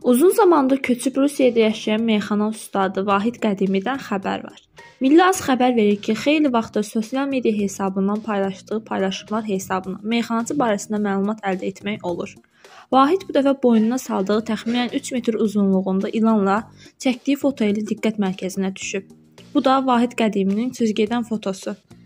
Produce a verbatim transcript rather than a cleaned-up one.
Uzun zamandır köçüb Rusiyada yaşayan meyxana ustadı Vahid Qədimidən xəbər var. Milli Az xəbər verir ki, xeyli vaxtdır sosial media hesabından paylaşdığı paylaşımlar hesabına meyxanaçı barəsində məlumat əldə etmək olur. Vahid bu dəfə boynuna saldığı təxminən üç metr uzunluğunda ilanla çəkdiyi foto ilə diqqət mərkəzinə düşüb. Bu da Vahid Qədiminin sözgedən fotosu.